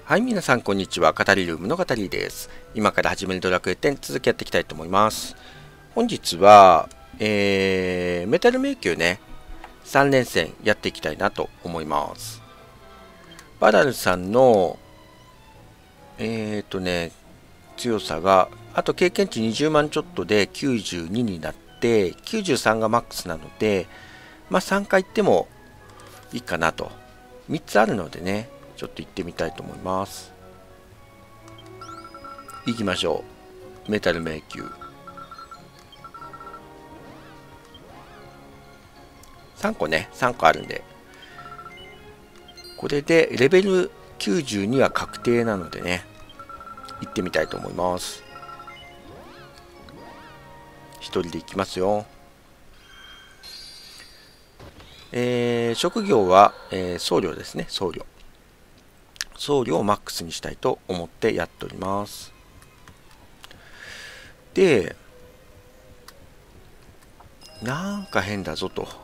はい、皆さんこんにちは。語りルームの語りです。今から始めるドラクエ10続きやっていきたいと思います。本日は、メタル迷宮ね、3連戦やっていきたいなと思います。バラルさんの、強さが、あと経験値20万ちょっとで92になって、93がマックスなので、まあ3回行ってもいいかなと。3つあるのでね、ちょっと行ってみたいと思います。行きましょう。メタル迷宮。3個ね、3個あるんで。これでレベル92は確定なのでね、行ってみたいと思います。一人で行きますよ。職業は、僧侶ですね、僧侶。僧侶をマックスにしたいと思ってやっております。で、なんか変だぞと。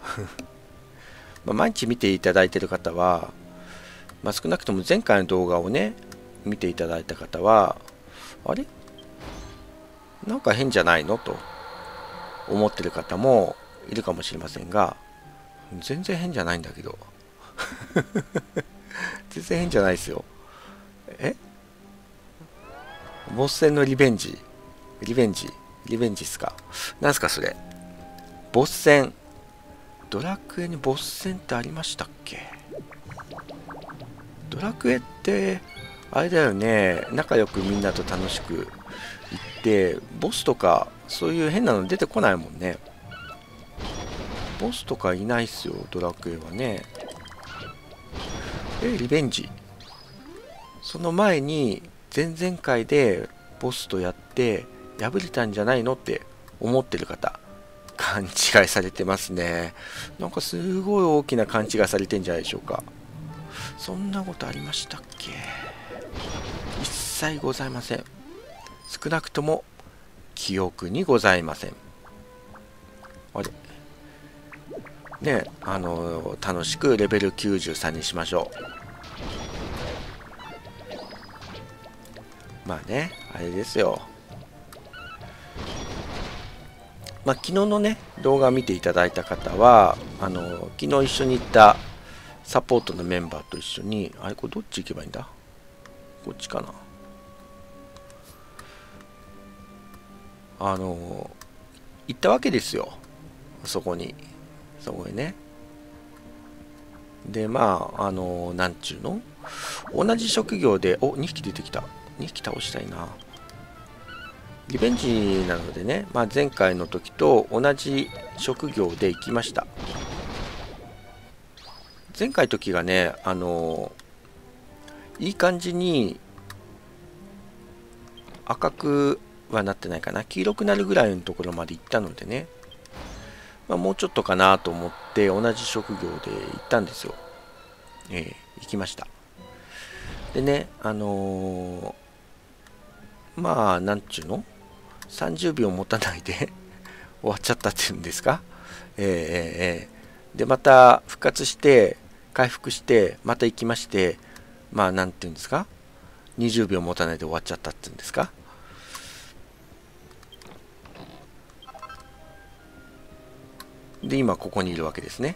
毎日見ていただいている方は、少なくとも前回の動画をね、見ていただいた方は、あれなんか変じゃないのと思ってる方もいるかもしれませんが、全然変じゃないんだけど。全然変じゃないですよ。ボス戦のリベンジっすか。なんすかそれ。ボス戦。ドラクエにボス戦ってありましたっけ？ドラクエって、あれだよね。仲良くみんなと楽しく行って、ボスとか、そういう変なの出てこないもんね。ボスとかいないっすよ、ドラクエはね。リベンジ。その前に、前々回でボスとやって破れたんじゃないのって思ってる方、勘違いされてますね。なんかすごい大きな勘違いされてんじゃないでしょうか。そんなことありましたっけ？一切ございません。少なくとも記憶にございません。あれね、楽しくレベル93にしましょう。まあね、あれですよ。昨日のね、動画を見ていただいた方は、昨日一緒に行ったサポートのメンバーと一緒に、あれ、これどっち行けばいいんだ？こっちかな。行ったわけですよ。そこにね。で、なんちゅうの？同じ職業で、2匹出てきた。2匹倒したいな。リベンジなのでね、前回の時と同じ職業で行きました。前回の時がね、いい感じに赤くはなってないかな。黄色くなるぐらいのところまで行ったのでね、もうちょっとかなと思って同じ職業で行ったんですよ。行きました。でね、なんちゅうの30秒持たないで終わっちゃったっていうんですか。でまた復活して回復してまた行きまして、なんていうんですか、20秒持たないで終わっちゃったっていうんですか。で今ここにいるわけですね。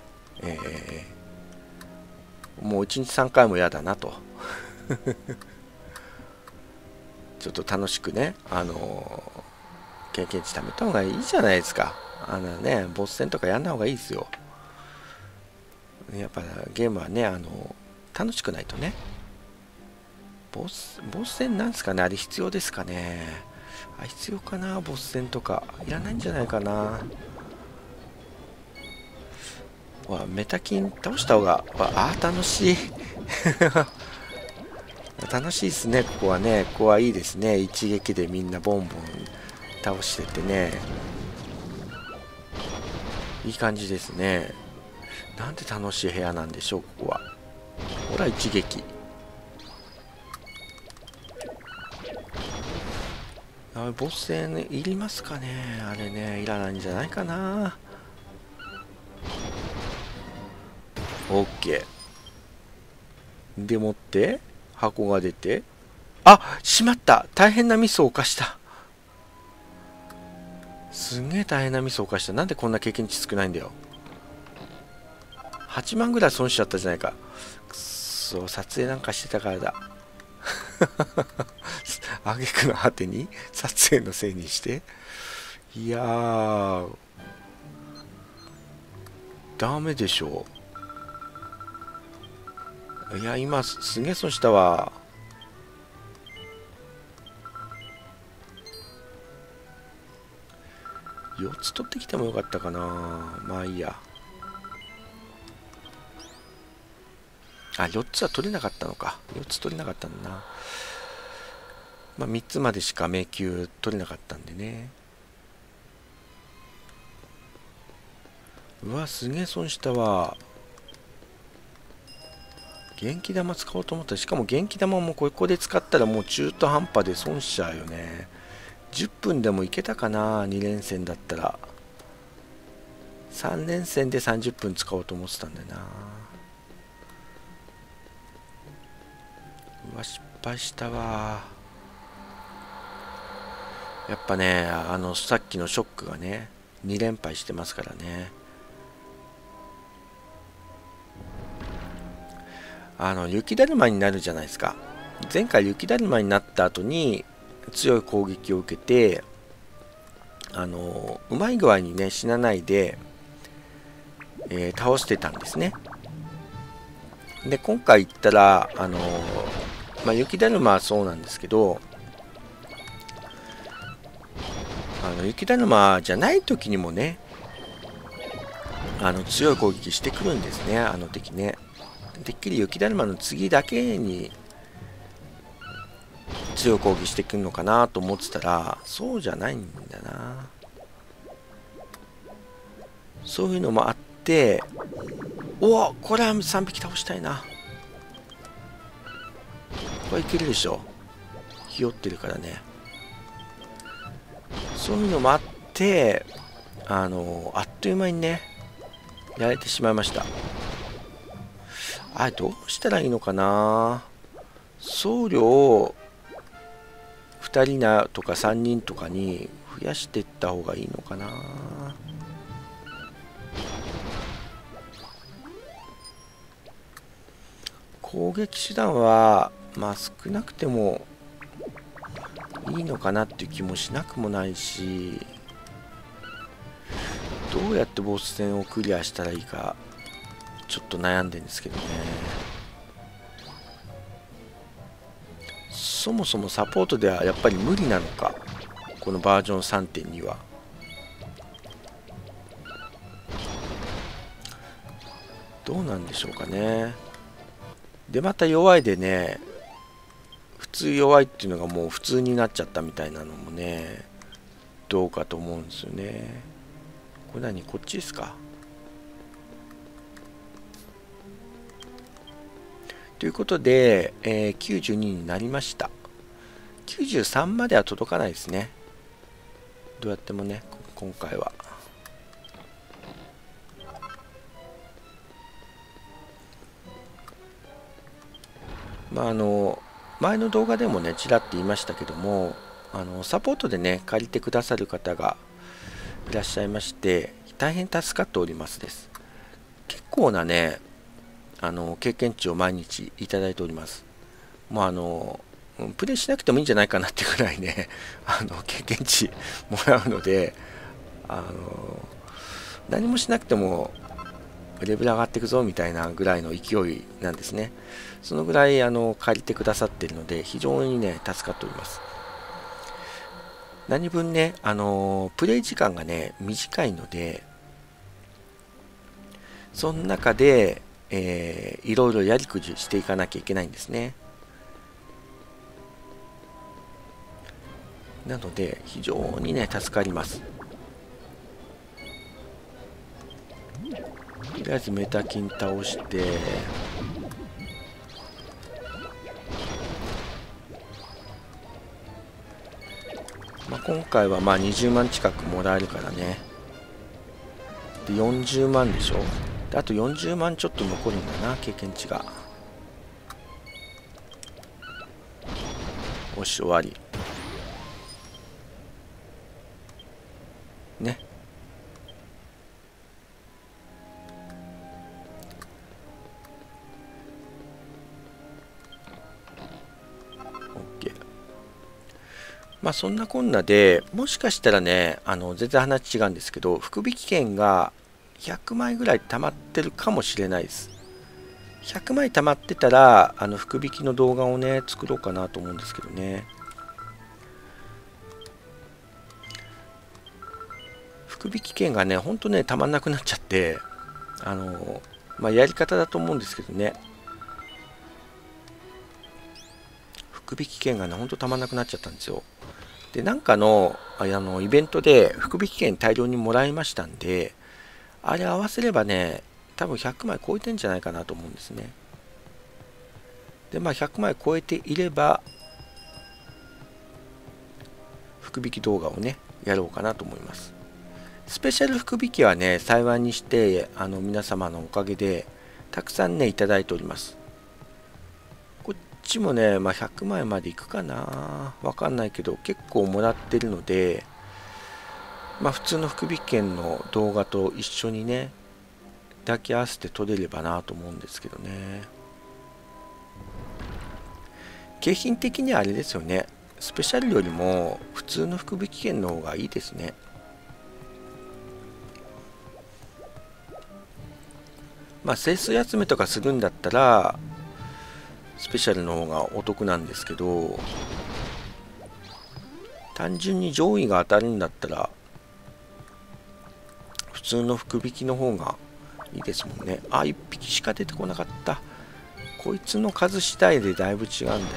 もう1日3回も嫌だなと。ちょっと楽しくね、経験値貯めた方がいいじゃないですか。ボス戦とかやんない方がいいですよ。やっぱゲームはね、楽しくないとね。ボス戦なんですかね、あれ必要ですかね。必要かな、ボス戦とか。いらないんじゃないかな。メタキン倒した方が、楽しい。楽しいですね、ここはね。ここはいいですね。一撃でみんなボンボン倒しててね。いい感じですね。なんて楽しい部屋なんでしょう、ここは。ほら、一撃。ボス戦いりますかね。あれね、いらないんじゃないかな。OK。でもって、 箱が出て、あ、しまった、大変なミスを犯した。すげえ大変なミスを犯した。なんでこんな経験値少ないんだよ。8万ぐらい損しちゃったじゃないか。くそ、撮影なんかしてたからだ。挙句の果てに撮影のせいにして。いやー、ダメでしょう。いや、今すげえ損したわ。4つ取ってきてもよかったかな。まあいいや。あ、4つは取れなかったのか。4つ取れなかったんだな。まあ3つまでしか迷宮取れなかったんでね。うわ、すげえ損したわ。元気玉使おうと思った。しかも元気玉もここで使ったらもう中途半端で損しちゃうよね。10分でもいけたかな、2連戦だったら。3連戦で30分使おうと思ってたんだよな。うわ、失敗したわ。やっぱね、さっきのショックがね、2連敗してますからね。雪だるまになるじゃないですか。前回雪だるまになった後に強い攻撃を受けて、うまい具合にね、死なないで、倒してたんですね。で、今回言ったら、まあ、雪だるまはそうなんですけど、雪だるまじゃない時にもね、強い攻撃してくるんですね、あの敵ね。てっきり雪だるまの次だけに強い攻撃してくるのかなと思ってたら、そうじゃないんだな。そういうのもあって、おお、これは3匹倒したいな。これいけるでしょ。ひよってるからね。そういうのもあって、あっという間にね、やれてしまいました。あれ、どうしたらいいのかな。僧侶を2人なとか3人とかに増やしていった方がいいのかな。攻撃手段はまあ少なくてもいいのかなっていう気もしなくもないし、どうやってボス戦をクリアしたらいいかちょっと悩んでるんですけどね。そもそもサポートではやっぱり無理なのか、このバージョン 3.2 は。どうなんでしょうかね。でまた弱いでね、普通弱いっていうのがもう普通になっちゃったみたいなのもね、どうかと思うんですよね。これ何、こっちですか。ということで、92になりました。93までは届かないですね。どうやってもね、今回は。まあ前の動画でもね、ちらっと言いましたけども、サポートでね、借りてくださる方がいらっしゃいまして、大変助かっておりますです。結構なね、経験値を毎日いただいております。もうプレイしなくてもいいんじゃないかなってぐらいね、経験値もらうので、何もしなくてもレベル上がっていくぞみたいなぐらいの勢いなんですね。そのぐらい借りてくださっているので、非常にね、助かっております。何分ね、プレイ時間がね、短いので、その中で、いろいろやりくりしていかなきゃいけないんですね。なので、非常にね、助かります。とりあえずメタキン倒して、今回は20万近くもらえるからね。で、40万でしょ。であと40万ちょっと残るんだな、経験値が。 よし、終わりね。OK。まあそんなこんなで、もしかしたらね、全然話違うんですけど、福引券が100枚ぐらい溜まってるかもしれないです。100枚溜まってたら、福引きの動画をね、作ろうかなと思うんですけどね。福引券がね、ほんとね、たまんなくなっちゃって、まあ、やり方だと思うんですけどね。福引券がね、ほんとたまんなくなっちゃったんですよ。で、なんかの、イベントで福引券大量にもらいましたんで、あれ合わせればね、多分100枚超えてんじゃないかなと思うんですね。で、まあ、100枚超えていれば、福引き動画をね、やろうかなと思います。スペシャル福引きはね、幸いにして、皆様のおかげで、たくさんね、いただいております。こっちもね、まあ、100枚までいくかな。わかんないけど、結構もらってるので、まあ、普通の福引券の動画と一緒にね、抱き合わせて撮れればなと思うんですけどね。景品的にはあれですよね。スペシャルよりも普通の福引券の方がいいですね。まあ整数集めとかするんだったらスペシャルの方がお得なんですけど、単純に上位が当たるんだったら普通の福引きの方がいいですもんね。あ、1匹しか出てこなかった。こいつの数次第でだいぶ違うんだよな。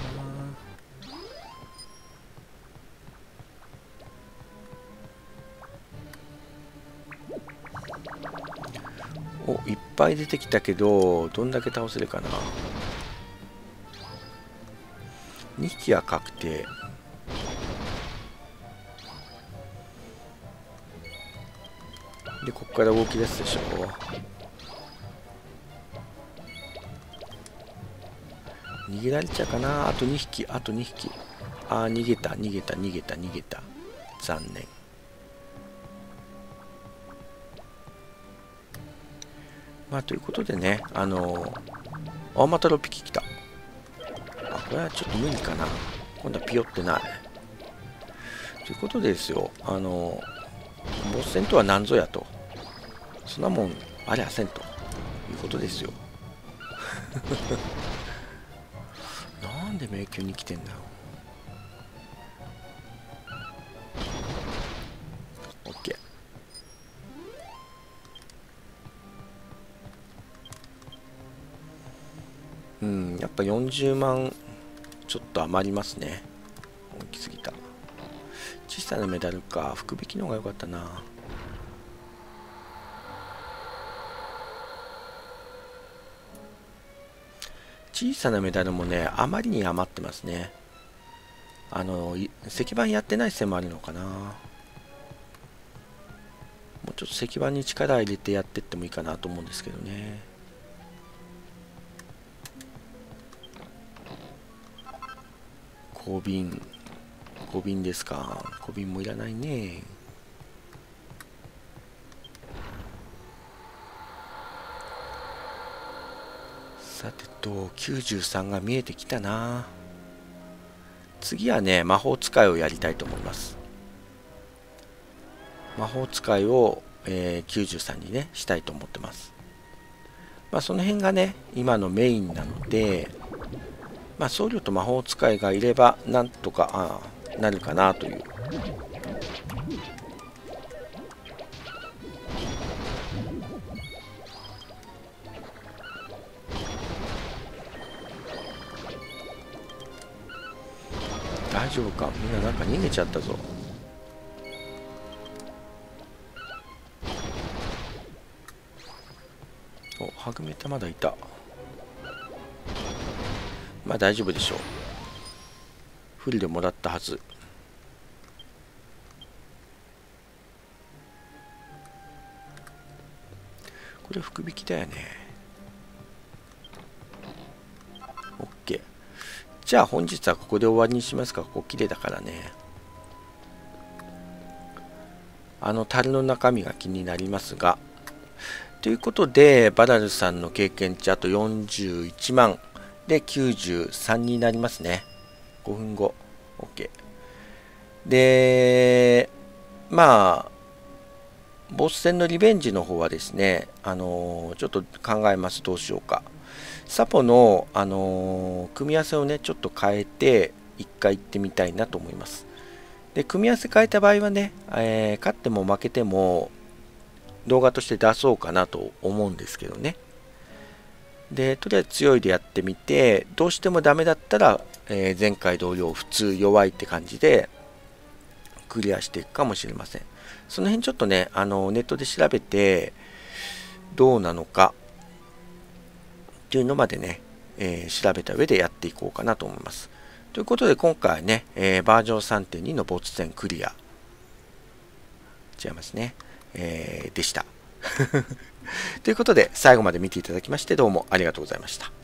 お、いっぱい出てきたけど、どんだけ倒せるかな。2匹は確定。で、ここから動き出すでしょ。逃げられちゃうかな。あと2匹、あと2匹。あー、逃げた、逃げた、逃げた、逃げた。残念。まあ、ということでね、あ、また6匹来た。あ、これはちょっと無理かな。今度はピヨってない。ということでですよ、ボス戦とは何ぞやと。そんなもんありゃせんということですよ。なんで迷宮に来てんだろう。OK。うん、やっぱ40万ちょっと余りますね。大きすぎた。小さなメダルか。福引きの方が良かったな。小さなメダルもね、あまりに余ってますね。石板やってない線もあるのかな。もうちょっと石板に力入れてやってってもいいかなと思うんですけどね。小瓶。小瓶ですか。小瓶もいらないね。さてと、93が見えてきたな。次はね、魔法使いをやりたいと思います。魔法使いを、93にね、したいと思ってます。まあ、その辺がね、今のメインなので、まあ、僧侶と魔法使いがいれば、なんとか、なるかなという。大丈夫か、みんななんか逃げちゃったぞ。お、はぐめたまだいた。まあ大丈夫でしょう。フルでもらったはず。これ福引きだよね。 OK。 じゃあ本日はここで終わりにしますか。ここ綺麗だからね。樽の中身が気になりますが。ということで、バラルさんの経験値あと41万で93になりますね。5分後。OK。で、まあ、ボス戦のリベンジの方はですね、ちょっと考えます。どうしようか。サポの、組み合わせをね、ちょっと変えて、一回行ってみたいなと思います。で、組み合わせ変えた場合はね、勝っても負けても、動画として出そうかなと思うんですけどね。で、とりあえず強いでやってみて、どうしてもダメだったら、前回同様、普通弱いって感じで、クリアしていくかもしれません。その辺ちょっとね、ネットで調べて、どうなのか、っていうのまでね、調べた上でやっていこうかなと思います。ということで、今回はね、バージョン 3.2 の没戦クリア。違いますね。でした。ということで、最後まで見ていただきまして、どうもありがとうございました。